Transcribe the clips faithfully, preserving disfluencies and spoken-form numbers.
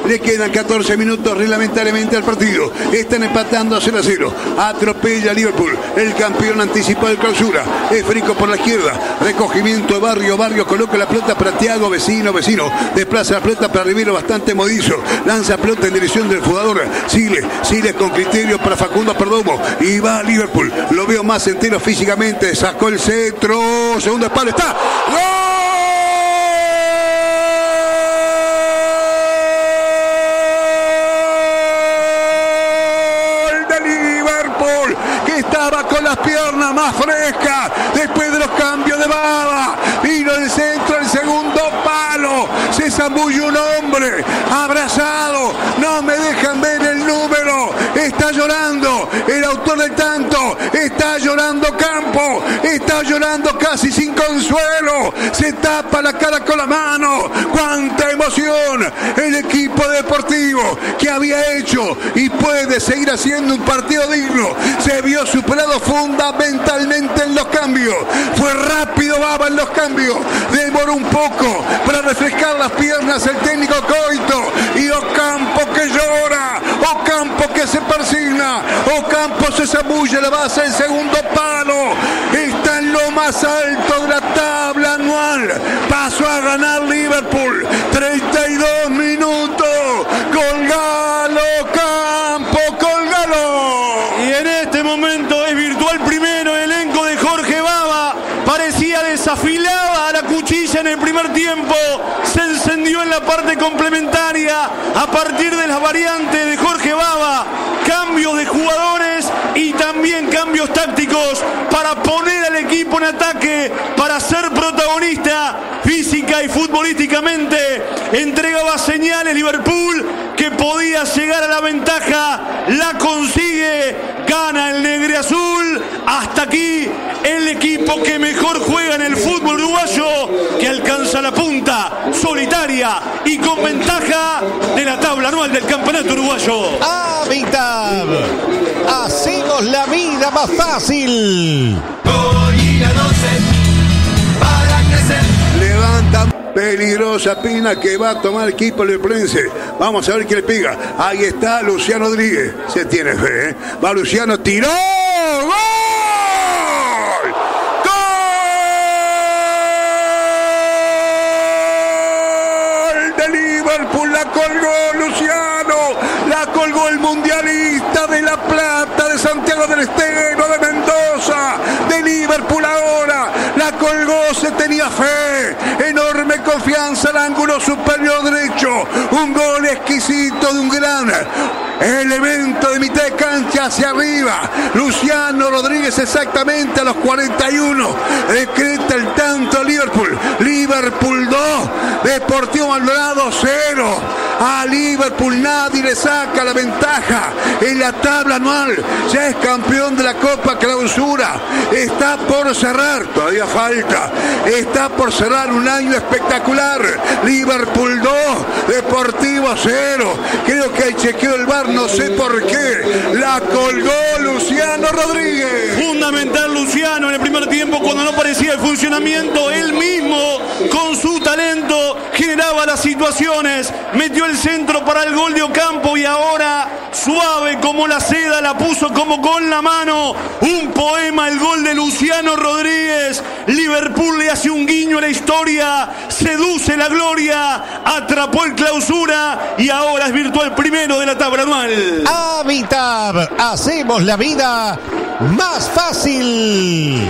Le quedan catorce minutos reglamentariamente al partido. Están empatando a cero a cero. Atropella a Liverpool. El campeón anticipado de clausura. Esférico por la izquierda. Recogimiento de Barrio. Barrio coloca la pelota para Thiago. Vecino, vecino. Desplaza la pelota para Rivero, bastante modizo. Lanza pelota en dirección del jugador Siles. Siles con criterio para Facundo Perdomo. Y va a Liverpool. Lo veo más entero físicamente. Sacó el centro. Segundo palo. Está. ¡Gol! Estaba con las piernas más frescas después de los cambios de Baba. Vino el centro, el segundo palo. Se zambulló un hombre abrazado. No me dejan ver el número. Está llorando el autor del tanto. Está llorando Campo. Está llorando casi sin consuelo. Se tapa la cara con la mano. ¡Cuánta emoción! El equipo deportivo que había hecho y puede seguir haciendo un partido digno. Se vio superado fundamentalmente en los cambios. Fue rápido Baba en los cambios. Demoró un poco para refrescar las piernas el técnico Coito. Y Ocampo que llora. Ocampo que se persigna. Ocampo se zambulla la base del segundo palo. Está en lo más alto de la tabla anual. Pasó a ganar Liverpool. treinta y dos minutos. Colgalo, Campo, colgalo. Y en este momento es virtual primero el elenco de Jorge Baba. Parecía desafilada a la cuchilla en el primer tiempo. Se encendió en la parte complementaria a partir de las variantes de Jorge Baba. Cambios de jugadores y también cambios tácticos para poner al equipo en ataque, para ser protagonista física y futbolísticamente. Entregaba señales Liverpool que podía llegar a la ventaja. La consigue, gana el negreazul. Hasta aquí el equipo que mejor juega en el fútbol uruguayo, que alcanza la punta solitaria y con ventaja de la tabla anual del campeonato uruguayo. Habitat, hacemos la vida más fácil. Levanta peligrosa pina que va a tomar el equipo liverpoolense. Vamos a ver quién le pega. Ahí está Luciano Rodríguez. Se tiene fe, ¿eh? Va Luciano, tiró. ¡Gol! Liverpool la colgó Luciano, la colgó el mundialista de La Plata, de Santiago del Estero, de Mendoza, de Liverpool ahora, la colgó, se tenía fe, enorme confianza al ángulo superior derecho, un gol exquisito de un gran elemento de mitad de cancha hacia arriba. Luciano Rodríguez exactamente a los cuarenta y uno decreta el tanto Liverpool. Liverpool dos, Deportivo Maldonado cero. A Liverpool nadie le saca la ventaja en la tabla anual. Ya es campeón de la Copa Clausura. Está por cerrar, todavía falta. Está por cerrar un año espectacular. Liverpool dos, Deportivo cero. Creo que hay chequeo del V A R, no sé por qué. La colgó Luciano Rodríguez. Fundamental Luciano en el primer tiempo, cuando no parecía el funcionamiento. Él mismo, con su talento, generaba las situaciones. Metió el centro para el gol de Ocampo y ahora, suave como la seda, la puso como con la mano. Un poema, el gol de Luciano Rodríguez. Liverpool le hace un guiño a la historia, seduce la gloria, atrapó el clausura y ahora es virtual primero de la tabla anual. Habitat, hacemos la vida más fácil.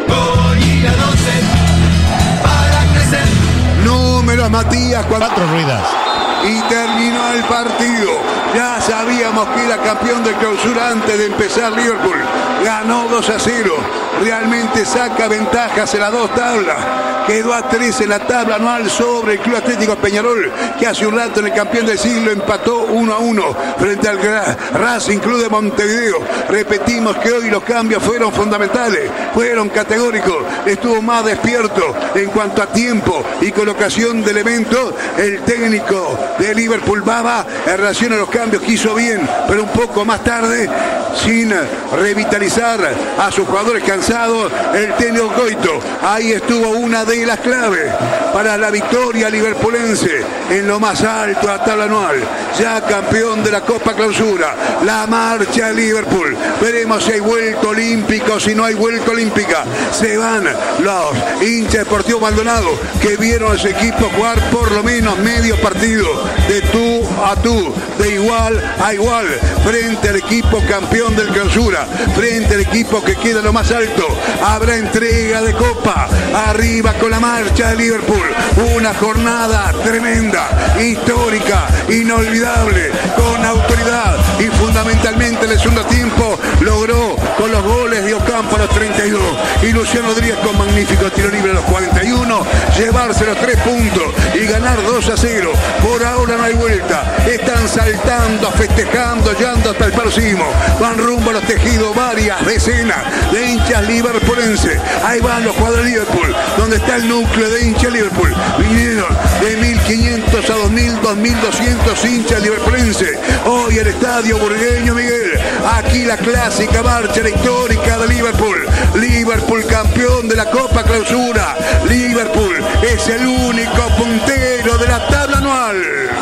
Números, Matías, cuatro, Cuatro ruedas. y terminó el partido. Ya sabíamos que era campeón de clausura antes de empezar Liverpool. Ganó dos a cero. Realmente saca ventajas en las dos tablas. Quedó a tres en la tabla anual sobre el Club Atlético Peñarol, que hace un rato en el campeón del siglo empató uno a uno frente al Racing Club de Montevideo. Repetimos que hoy los cambios fueron fundamentales, fueron categóricos. Estuvo más despierto en cuanto a tiempo y colocación de elementos el técnico de Liverpool, Baba, en relación a los cambios que hizo bien, pero un poco más tarde sin revitalizar a sus jugadores cansados, el técnico Coito. Ahí estuvo una de las claves para la victoria liverpulense en lo más alto de la tabla anual. Ya campeón de la Copa Clausura, la marcha de Liverpool. Veremos si hay vuelta olímpica o si no hay vuelta olímpica. Se van los hinchas Deportivo Maldonado que vieron a su equipo jugar por lo menos medio partido, de tú a tú, de igual a igual, frente al equipo campeón del Clausura, frente al equipo que queda en lo más alto. Habrá entrega de Copa, arriba con la marcha de Liverpool. Una jornada tremenda, histórica, inolvidable, con autoridad y fundamentalmente en el segundo tiempo logró con los goles de Ocampo a los treinta y dos y Luciano Rodríguez con magnífico tiro libre a los cuarenta y uno, llevarse los tres puntos y ganar dos a cero. Por ahora no hay vuelta, están saltando, festejando, llegando hasta el paroxismo, van rumbo a los tejidos varias decenas de hinchas liverpulenses. Ahí van los jugadores de Liverpool, donde está el núcleo de hinchas Liverpool. Vinieron de mil quinientos a dos mil, dos mil doscientos hinchas liverpulenses. Hoy el estadio burgueño Miguel, aquí la clásica marcha, la histórica de Liverpool. Liverpool campeón de la Copa Clausura. Liverpool es el único puntero de la tabla anual.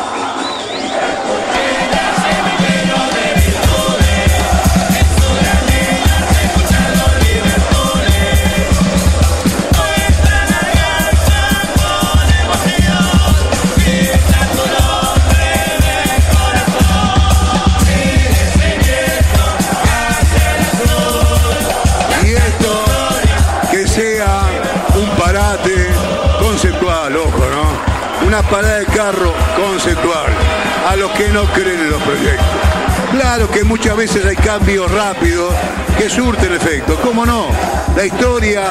Conceptual, ojo, ¿no? Una parada de carro conceptual a los que no creen en los proyectos. Claro que muchas veces hay cambios rápidos que surten efecto. ¿Cómo no? La historia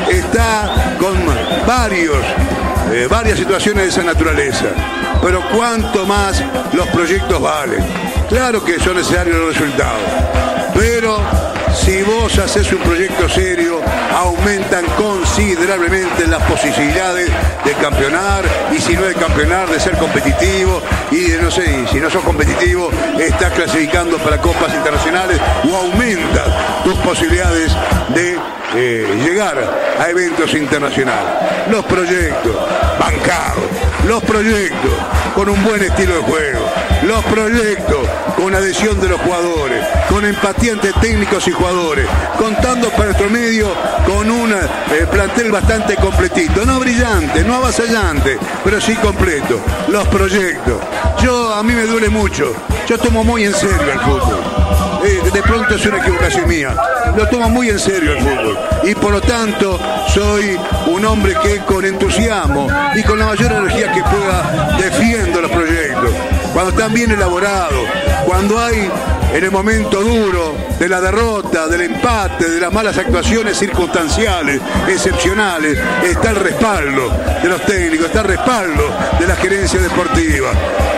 está con varios, eh, varias situaciones de esa naturaleza. Pero cuánto más los proyectos valen. Claro que son necesarios los resultados. Pero si vos haces un proyecto serio, aumentan considerablemente las posibilidades de campeonar, y si no de campeonar, de ser competitivo, y de, no sé, si no sos competitivo, estás clasificando para copas internacionales o aumentas tus posibilidades de eh, llegar a eventos internacionales. Los proyectos bancados, los proyectos con un buen estilo de juego, los proyectos con adhesión de los jugadores, con empatía entre técnicos y jugadores, contando para nuestro medio con un eh, plantel bastante completito, no brillante, no avasallante, pero sí completo. Los proyectos. Yo, a mí me duele mucho, yo tomo muy en serio el fútbol. Eh, de pronto es una equivocación mía, lo tomo muy en serio el fútbol y por lo tanto soy un hombre que con entusiasmo y con la mayor energía que pueda defiendo los proyectos cuando están bien elaborados, cuando hay en el momento duro de la derrota, del empate, de las malas actuaciones circunstanciales, excepcionales, está el respaldo de los técnicos, está el respaldo de la gerencia deportiva.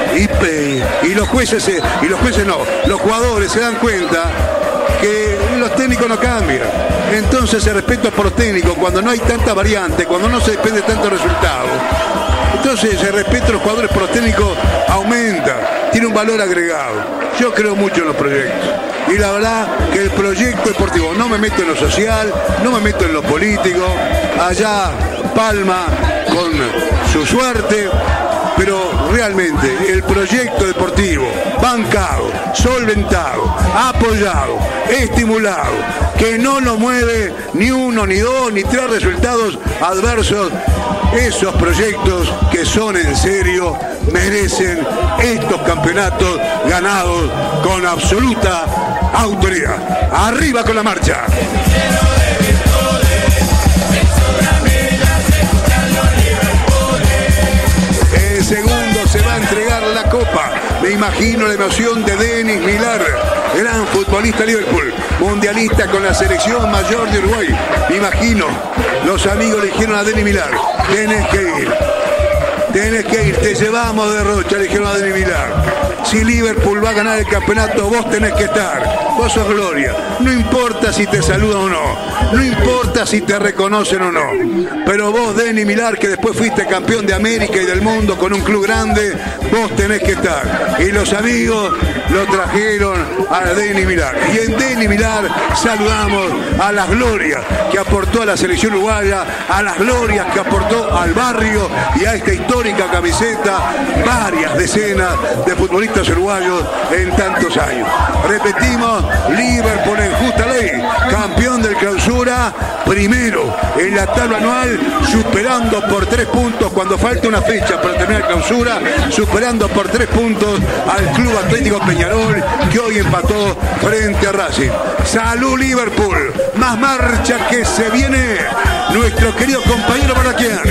Y, y los jueces, y los jueces no, los jugadores se dan cuenta que los técnicos no cambian. Entonces el respeto por los técnicos, cuando no hay tanta variante, cuando no se depende tanto del resultado, entonces el respeto a los jugadores por los técnicos aumenta, tiene un valor agregado. Yo creo mucho en los proyectos. Y la verdad que el proyecto deportivo, no me meto en lo social, no me meto en lo político, allá Palma con su suerte, pero realmente el proyecto deportivo, bancado, solventado, apoyado, estimulado, que no lo mueve ni uno, ni dos, ni tres resultados adversos, esos proyectos que son en serio merecen estos campeonatos ganados con absoluta autoridad. Arriba con la marcha. El segundo se va a entregar la copa. Me imagino la emoción de Denis Millar, gran futbolista Liverpool, mundialista con la selección mayor de Uruguay. Me imagino, los amigos le dijeron a Denis Millar, tenés que ir. Tenés que ir, te llevamos de Rocha, le dijeron a Denis Millar. Si Liverpool va a ganar el campeonato, vos tenés que estar. Vos sos gloria. No importa si te saludan o no. No importa si te reconocen o no. Pero vos, Denny Millar, que después fuiste campeón de América y del mundo con un club grande, vos tenés que estar. Y los amigos lo trajeron a Denny Millar. Y en Denny Millar saludamos a las glorias que aportó a la selección uruguaya, a las glorias que aportó al barrio y a esta histórica camiseta, varias decenas de futbolistas uruguayos en tantos años. Repetimos, Liverpool en justa ley, campeón del Clausura, primero en la tabla anual, superando por tres puntos cuando falta una fecha para terminar Clausura, superando por tres puntos al Club Atlético Peñarol, que hoy empató frente a Racing. ¡Salud, Liverpool! Más marcha que se viene nuestro querido compañero Balaquian.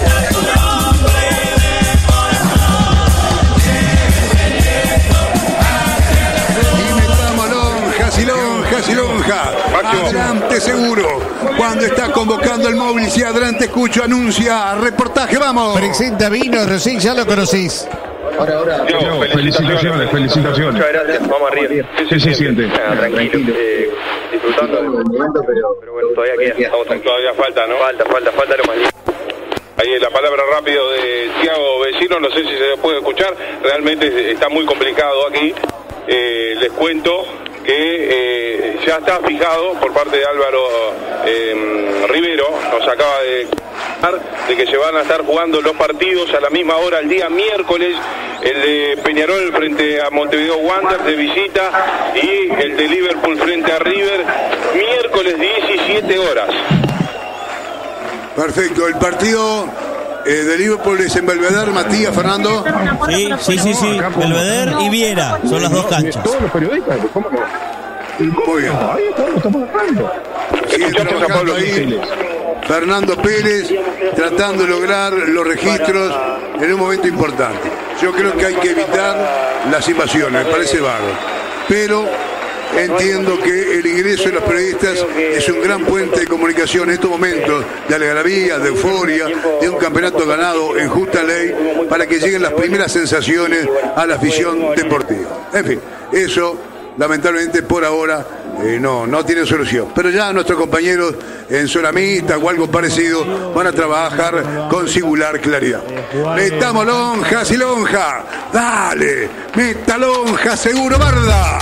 Y lonja, y lonja, adelante seguro, cuando está convocando el móvil, si adelante escucho, anuncia, reportaje, vamos. Presenta vino, Rosín, ya lo conocís. Ahora, ahora. Yo, Yo, felicitaciones, felicitaciones. Muchas gracias, vamos arriba. Sí, sí, siente. Ah, tranquilo, eh, disfrutando del momento, pero, pero bueno, todavía queda, estamos tranquilos. Todavía falta, ¿no? Falta, falta, falta lo más lindo. Ahí la palabra rápido de Thiago Vecino, no sé si se puede escuchar, realmente está muy complicado aquí. Eh, les cuento que eh, ya está fijado por parte de Álvaro eh, Rivero, nos acaba de de que se van a estar jugando los partidos a la misma hora el día miércoles, el de Peñarol frente a Montevideo Wanderers de visita y el de Liverpool frente a River, miércoles diecisiete horas. Perfecto, el partido eh, de Liverpool es en Belvedere, Matías, Fernando. Sí, sí, sí, sí, Belvedere y Viera, son las dos canchas. Todos los periodistas, ¿cómo no? Muy bien. Ahí estamos, estamos hablando. Sigue trabajando ahí Fernando Pérez, tratando de lograr los registros en un momento importante. Yo creo que hay que evitar las invasiones, me parece vago. Pero entiendo que el ingreso de los periodistas es un gran puente de comunicación en estos momentos de algarabía, de euforia, de un campeonato ganado en justa ley, para que lleguen las primeras sensaciones a la afición deportiva. En fin, eso lamentablemente por ahora eh, no, no tiene solución. Pero ya nuestros compañeros en zona mixta o algo parecido van a trabajar con singular claridad. Metamos lonjas y lonja. Dale, meta lonja, seguro, Barda.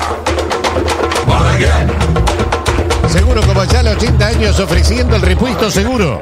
Seguro como ya a los ochenta años ofreciendo el repuesto seguro.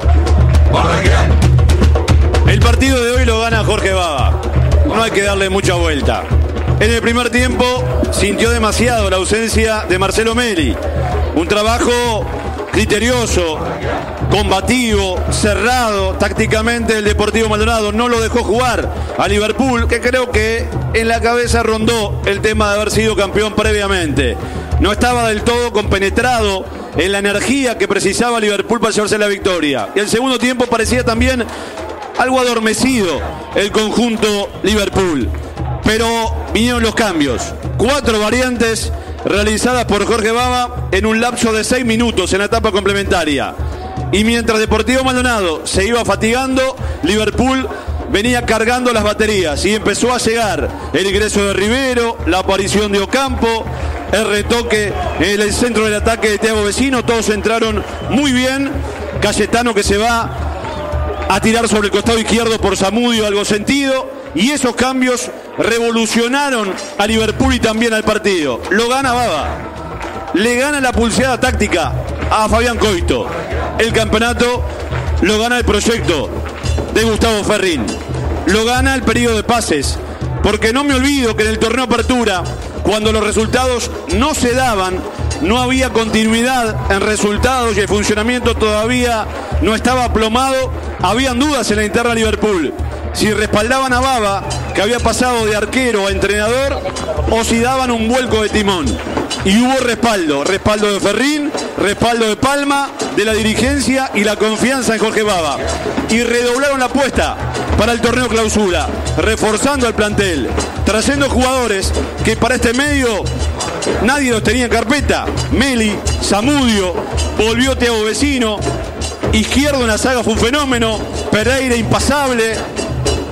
El partido de hoy lo gana Jorge Baba. No hay que darle mucha vuelta. En el primer tiempo sintió demasiado la ausencia de Marcelo Meli. Un trabajo criterioso, combativo, cerrado. Tácticamente el Deportivo Maldonado no lo dejó jugar a Liverpool, que creo que en la cabeza rondó el tema de haber sido campeón previamente. No estaba del todo compenetrado en la energía que precisaba Liverpool para llevarse la victoria. Y el segundo tiempo parecía también algo adormecido el conjunto Liverpool. Pero vinieron los cambios. Cuatro variantes realizadas por Jorge Baba en un lapso de seis minutos en la etapa complementaria. Y mientras Deportivo Maldonado se iba fatigando, Liverpool venía cargando las baterías y empezó a llegar el ingreso de Rivero, la aparición de Ocampo, el retoque en el centro del ataque de Thiago Vecino. Todos entraron muy bien. Cayetano que se va a tirar sobre el costado izquierdo por Zamudio, algo sentido. Y esos cambios revolucionaron a Liverpool y también al partido. Lo gana Baba. Le gana la pulseada táctica a Fabián Coito. El campeonato lo gana el proyecto de Gustavo Ferrín. Lo gana el periodo de pases. Porque no me olvido que en el torneo Apertura, cuando los resultados no se daban, no había continuidad en resultados y el funcionamiento todavía no estaba aplomado, habían dudas en la interna de Liverpool. Si respaldaban a Baba, que había pasado de arquero a entrenador, o si daban un vuelco de timón. Y hubo respaldo, respaldo de Ferrín, respaldo de Palma, de la dirigencia y la confianza en Jorge Baba. Y redoblaron la apuesta para el torneo Clausura, reforzando el plantel, trayendo jugadores que para este medio nadie los tenía en carpeta. Meli, Zamudio, volvió Thiago Vecino, Izquierdo en la saga fue un fenómeno, Pereira impasable,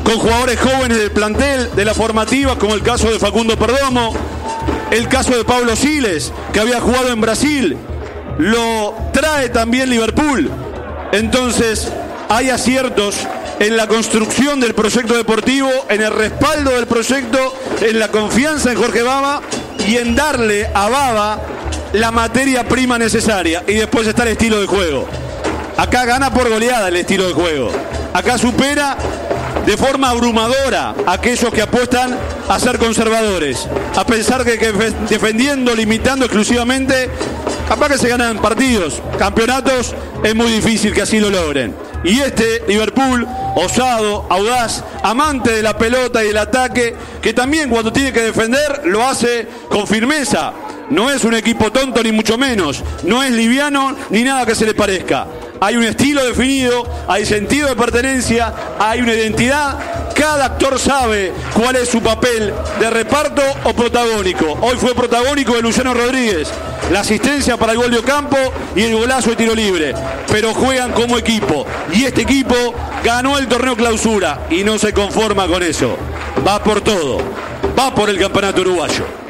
con jugadores jóvenes del plantel, de la formativa, como el caso de Facundo Perdomo, el caso de Pablo Siles, que había jugado en Brasil, lo trae también Liverpool. Entonces, hay aciertos en la construcción del proyecto deportivo, en el respaldo del proyecto, en la confianza en Jorge Baba y en darle a Baba la materia prima necesaria. Y después está el estilo de juego. Acá gana por goleada el estilo de juego. Acá supera de forma abrumadora a aquellos que apuestan a ser conservadores, a pensar que, que defendiendo, limitando exclusivamente, capaz que se ganan partidos, campeonatos, es muy difícil que así lo logren. Y este Liverpool, osado, audaz, amante de la pelota y del ataque, que también cuando tiene que defender lo hace con firmeza. No es un equipo tonto ni mucho menos, no es liviano ni nada que se le parezca. Hay un estilo definido, hay sentido de pertenencia, hay una identidad. Cada actor sabe cuál es su papel de reparto o protagónico. Hoy fue protagónico de Luciano Rodríguez, la asistencia para el gol de Ocampo y el golazo de tiro libre. Pero juegan como equipo y este equipo ganó el torneo clausura y no se conforma con eso. Va por todo, va por el campeonato uruguayo.